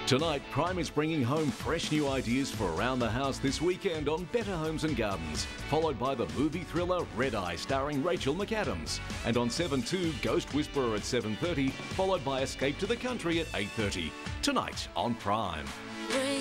Tonight, Prime is bringing home fresh new ideas for around the house this weekend on Better Homes and Gardens, followed by the movie thriller Red Eye starring Rachel McAdams. And on 7:2, Ghost Whisperer at 7:30, followed by Escape to the Country at 8:30. Tonight on Prime.